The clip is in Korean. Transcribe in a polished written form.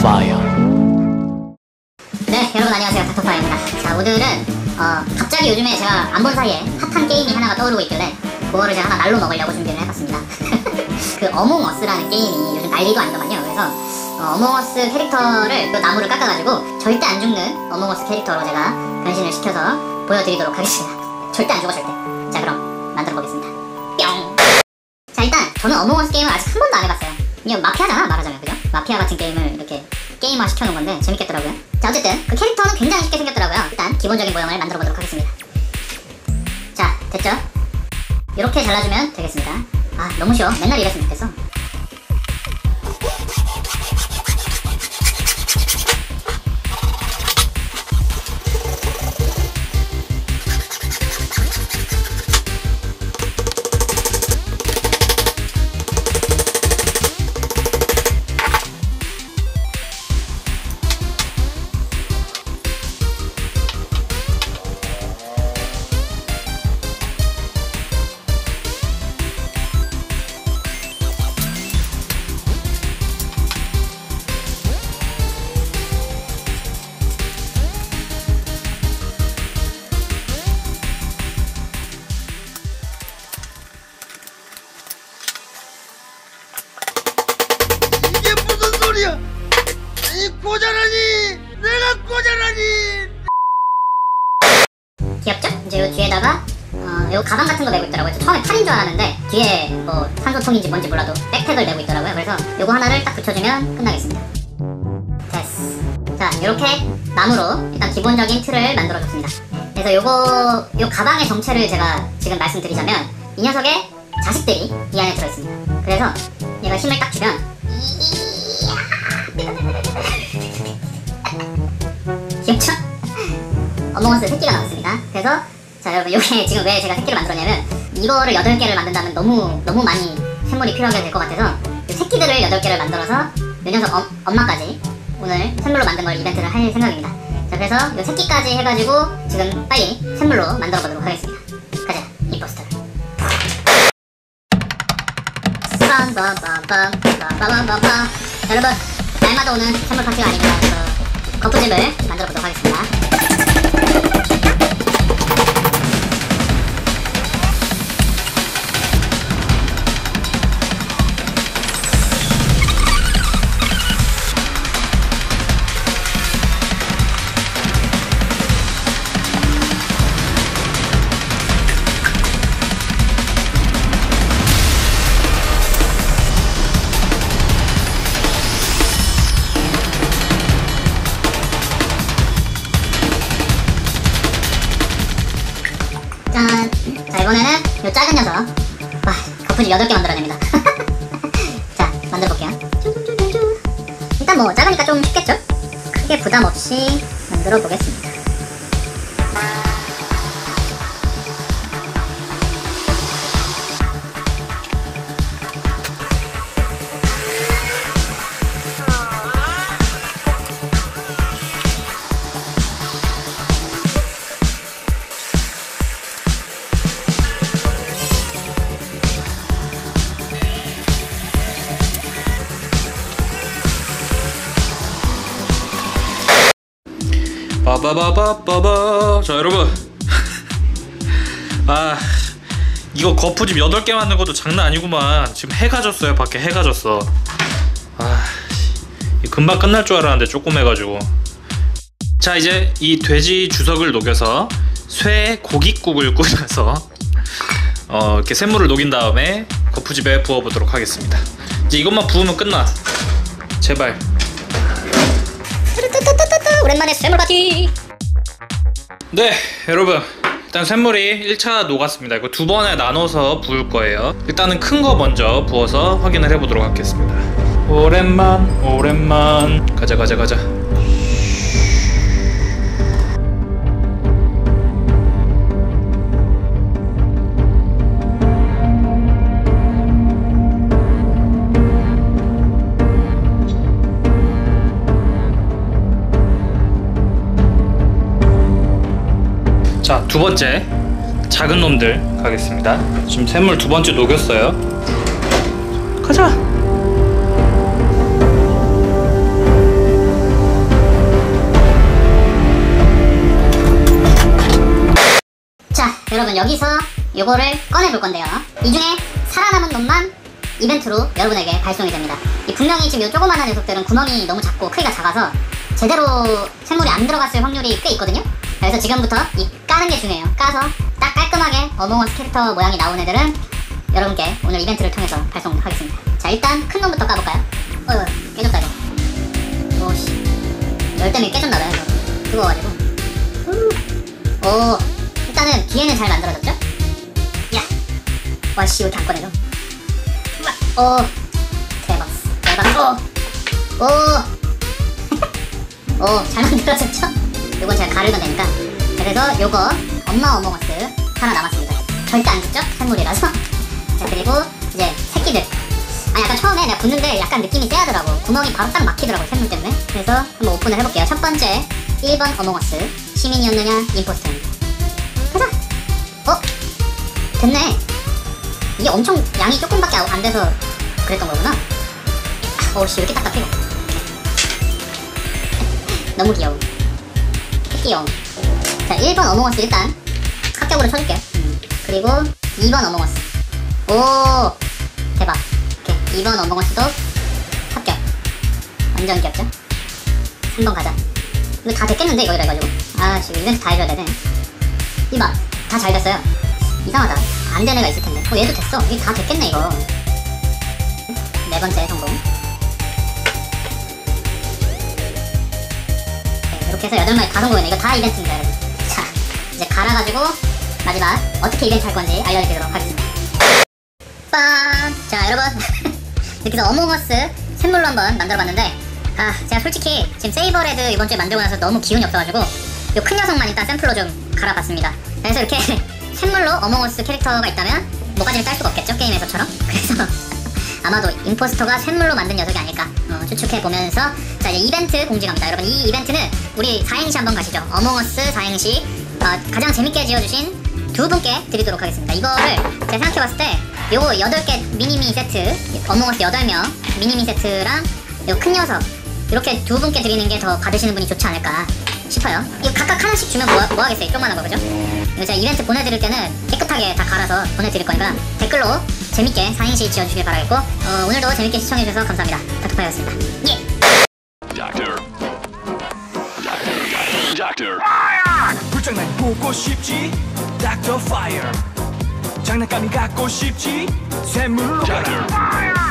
닥터파이어. 네, 여러분 안녕하세요. 닥터파이어입니다. 자, 오늘은 갑자기 요즘에 제가 안 본 사이에 핫한 게임이 하나가 떠오르고 있길래 그거를 제가 하나 날로 먹으려고 준비를 해봤습니다. 그 어몽어스라는 게임이 요즘 난리도 아니더만요. 그래서 어몽어스 캐릭터를 또 나무를 깎아가지고 절대 안 죽는 어몽어스 캐릭터로 제가 변신을 시켜서 보여드리도록 하겠습니다. 절대 안 죽어, 절대. 자, 그럼 만들어보겠습니다. 뿅! 자, 일단 저는 어몽어스 게임을 아직 한 번도 안 해봤어요. 이게 마피아잖아, 말하자면. 그죠? 마피아 같은 게임을 이렇게 게임화 시켜놓은 건데 재밌겠더라고요. 자, 어쨌든 그 캐릭터는 굉장히 쉽게 생겼더라고요. 일단 기본적인 모형을 만들어보도록 하겠습니다. 자, 됐죠? 이렇게 잘라주면 되겠습니다. 아, 너무 쉬워. 맨날 이랬으면 좋겠어. 이 꼬자라니! 내가 꼬자라니! 귀엽죠? 이제 요 뒤에다가 요 가방 같은 거 메고 있더라고요. 처음에 팔인 줄 알았는데 뒤에 뭐 산소통인지 뭔지 몰라도 백팩을 메고 있더라고요. 그래서 요거 하나를 딱 붙여주면 끝나겠습니다. 됐어. 자, 요렇게 나무로 일단 기본적인 틀을 만들어줬습니다. 그래서 요 가방의 정체를 제가 지금 말씀드리자면 이 녀석의 자식들이 이 안에 들어있습니다. 그래서 얘가 힘을 딱 주면 귀엽죠? 어몽어스 새끼가 나왔습니다. 그래서 자, 여러분, 요게 지금 왜 제가 새끼를 만들었냐면 이거를 8개를 만든다면 너무 많이 샘물이 필요하게 될 것 같아서 요 새끼들을 8개를 만들어서 요 녀석 엄마까지 오늘 샘물로 만든 걸 이벤트를 할 생각입니다. 자, 그래서 요 새끼까지 해가지고 지금 빨리 샘물로 만들어 보도록 하겠습니다. 가자, 임포스터. 빰빰빰빰빰빰빰빰. 여러분, 날마다 오는 샘물 파티가 아니라 거푸집을 만들어 보도록 하겠습니다. 짠! 자, 이번에는 요 작은 녀석. 와, 거푸집 8개 만들어냅니다. 자, 만들어볼게요. 일단 뭐 작으니까 좀 쉽겠죠? 크게 부담 없이 만들어 보겠습니다. 빠바바바바바. 자, 여러분 아, 이거 거푸집 8개 만든 것도 장난 아니구만. 지금 해가 졌어요. 밖에 해가 졌어. 아, 금방 끝날 줄 알았는데 조금 해가지고. 자, 이제 이 돼지 주석을 녹여서 쇠 고깃국을 끓여서 이렇게 샘물을 녹인 다음에 거푸집에 부어보도록 하겠습니다. 이제 이것만 부으면 끝나. 제발. 오랜만에 샘물 파티! 네, 여러분, 일단 샘물이 1차 녹았습니다. 이거 2번에 나눠서 부을 거예요. 일단은 큰 거 먼저 부어서 확인을 해보도록 하겠습니다. 오랜만 가자. 자, 2번째 작은 놈들 가겠습니다. 지금 샘물 2번째 녹였어요. 가자. 여러분 여기서 요거를 꺼내볼 건데요. 이 중에 살아남은 놈만 이벤트로 여러분에게 발송이 됩니다. 분명히 지금 요 조그만한 녀석들은 구멍이 너무 작고 크기가 작아서 제대로 샘물이 안 들어갔을 확률이 꽤 있거든요. 그래서 지금부터 이 까는 게 중요해요. 까서 딱 깔끔하게 어몽어스 캐릭터 모양이 나온 애들은 여러분께 오늘 이벤트를 통해서 발송하겠습니다. 자, 일단 큰 놈부터 까볼까요? 깨졌다 이거. 오씨, 열 때문에 깨졌나봐요. 뜨거워가지고. 오, 일단은 뒤에는 잘 만들어졌죠? 야, 와씨 왜 이렇게 안 꺼내죠? 오, 대박. 오, 잘 만들어졌죠? 요건 제가 가르면 되니까. 그래서 요거 엄마 어몽어스 하나 남았습니다. 절대 안 죽죠? 샘물이라서. 자, 그리고 이제 새끼들. 약간 처음에 내가 붙는데 약간 느낌이 쎄하더라고. 구멍이 바로 딱 막히더라고, 샘물 때문에. 그래서 한번 오픈을 해볼게요. 첫 번째 1번 어몽어스. 시민이었느냐 임포스터입니다. 가자. 됐네. 이게 엄청 양이 조금밖에 안 돼서 그랬던 거구나. 오씨, 왜 이렇게 딱딱해? 너무 귀여워. 귀여워. 자, 1번 어몽어스 일단 합격으로 쳐줄게요. 그리고 2번 어몽어스. 오, 대박. 오케이, 2번 어몽어스도 합격. 완전 귀엽죠? 3번 가자. 이거 다 됐겠는데, 이거 이래가지고. 아씨, 이벤트 다 해줘야 되네. 이봐, 다 잘 됐어요. 이상하다. 안 된 애가 있을 텐데. 얘도 됐어. 이게 다 됐겠네, 이거. 네 번째 성공. 네, 이렇게 해서 8마리 다 성공했네. 이거 다 이벤트입니다, 여러분. 자, 이제 갈아가지고 마지막 어떻게 이벤트 할 건지 알려드리도록 하겠습니다. 빰! 자, 여러분. 이렇게 해서 어몽어스 샘물로 한번 만들어봤는데, 제가 솔직히 지금 세이버레드 이번 주에 만들고 나서 너무 기운이 없어가지고 요 큰 녀석만 일단 샘플로 좀 갈아봤습니다. 그래서 이렇게 샘물로 어몽어스 캐릭터가 있다면 모가지를 딸 수가 없겠죠, 게임에서처럼. 그래서 아마도 임포스터가 샘물로 만든 녀석이 아닐까 추측해보면서, 자, 이제 이벤트 공지 갑니다. 여러분, 이 이벤트는 우리 4행시 한번 가시죠. 어몽어스 4행시 가장 재밌게 지어주신 두 분께 드리도록 하겠습니다. 이거를 제가 생각해봤을 때 요거 8개 미니미 세트, 어몽어스 8명 미니미 세트랑 요 큰 녀석 이렇게 두 분께 드리는 게 더 받으시는 분이 좋지 않을까 싶어요. 이거 각각 하나씩 주면 뭐 하겠어요, 조그만한 거, 그죠? 이거 제가 이벤트 보내드릴 때는 깨끗하게 다 갈아서 보내드릴 거니까 댓글로 재밌게 4행시 지어주시길 바라겠고, 오늘도 재밌게 시청해주셔서 감사합니다. 닥터파이였습니다. 예! 불장난 보고 싶지? 닥터 파이어. 장난감이 갖고 싶지? 샘물로 가라.